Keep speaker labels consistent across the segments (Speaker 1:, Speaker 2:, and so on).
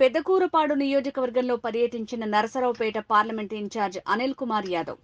Speaker 1: పెద్దకూరపాడు నియోజకవర్గంలో పర్యటించిన Narasaraopet parliament incharge Anil Kumar Yadav.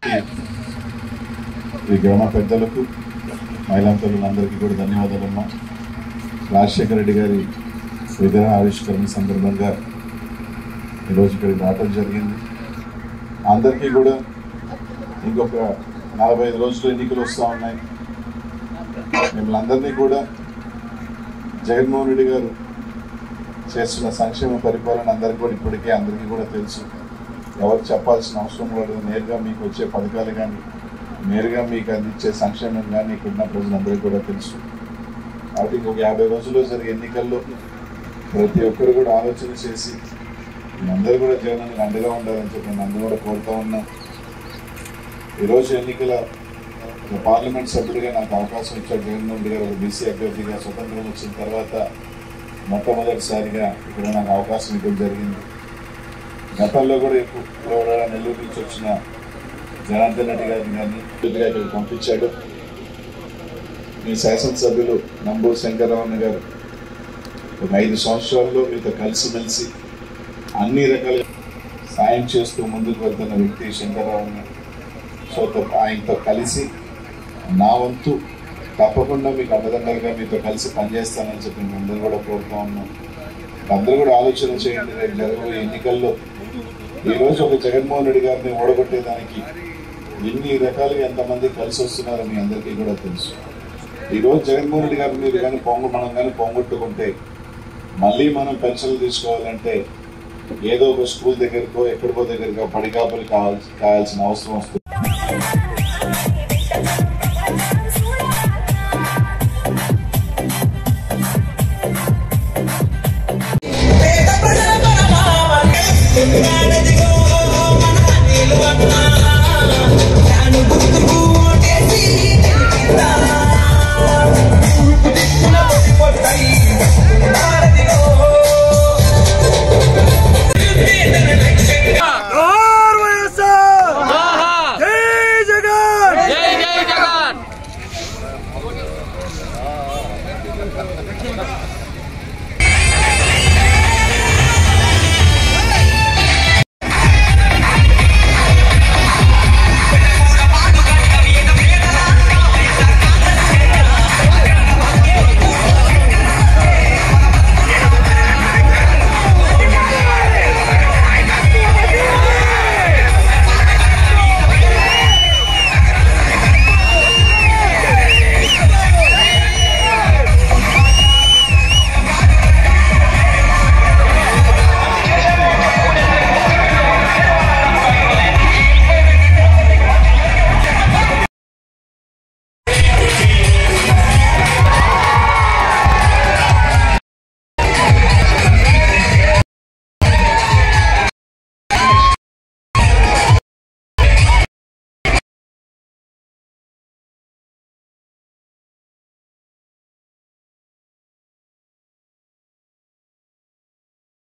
Speaker 2: ఈ గ్రామ పెద్దలకు మహిళా తల్లులందరికీ కూడా ధన్యవాదాలమ్మా. రాజశేఖర రెడ్డి గారి విగ్రహ ఆవిష్కరణ సందర్భంగా ఈరోజు ఇక్కడికి రావడం జరిగింది. అందరికీ కూడా ఇంకొక 45 రోజులు ఎన్నికలు వస్తూ ఉన్నాయి. మిమ్మల్ని అందరినీ కూడా జగన్మోహన్ రెడ్డి గారు చేస్తున్న సంక్షేమ పరిపాలన అందరికీ కూడా ఇప్పటికే అందరికీ కూడా తెలుసు. ఎవరు చెప్పాల్సిన అవసరం కూడా నేరుగా మీకు వచ్చే పథకాలు కానీ నేరుగా మీకు అందించే సంక్షేమం కానీ ఇక్కడున్న ప్రజలందరికీ కూడా తెలుసు. కాబట్టి ఇంకొక 50 రోజుల్లో జరిగే ఎన్నికల్లో ప్రతి ఒక్కరు కూడా ఆలోచన చేసి అందరూ కూడా జగనానికి అండగా ఉండాలని చెప్పి నేను అందరూ కూడా కోరుతా ఉన్నాం. ఈరోజు ఎన్నికల పార్లమెంట్ సభ్యుడిగా నాకు అవకాశం ఇచ్చారు జగన్మోహన్ రెడ్డి గారు. బీసీ అభ్యర్థిగా స్వతంత్రం వచ్చిన తర్వాత మొట్టమొదటిసారిగా ఇక్కడ నాకు అవకాశం ఇవ్వడం జరిగింది. గతంలో కూడా ఎక్కువ నెల్లూరు నుంచి వచ్చిన జనార్దన్ రెడ్డి గారిని కానీ ఇక్కడ పంపించాడు. మీ శాసనసభ్యులు నంబూరు శంకరరావు గారు ఒక 5 సంవత్సరాల్లో మీతో కలిసిమెలిసి అన్ని రకాలుగా సాయం చేస్తూ ముందుకు వెళ్తున్న వ్యక్తి శంకరరావు. సో ఆయనతో కలిసి నా వంతు తప్పకుండా మీకు అండదండలుగా మీతో కలిసి పనిచేస్తానని చెప్పి మేము అందరూ కూడా కోరుతా ఉన్నాం. అందరూ కూడా ఆలోచన చేయండి. రేపు జరగబోయే ఎన్నికల్లో ఈరోజు ఒక జగన్మోహన్ రెడ్డి గారిని ఓడగొట్టేదానికి ఎన్ని రకాలుగా ఎంతమంది కలిసి వస్తున్నారో మీ అందరికీ కూడా తెలుసు. ఈరోజు జగన్మోహన్ రెడ్డి గారిని మీరు కానీ మనం కానీ పొంగొట్టుకుంటే మళ్ళీ మనం పెన్షన్లు తీసుకోవాలంటే ఏదో ఒక స్కూల్ దగ్గరకో ఎక్కడికో దగ్గరకో పడికాపులు కావాల్సిన అవసరం వస్తుంది.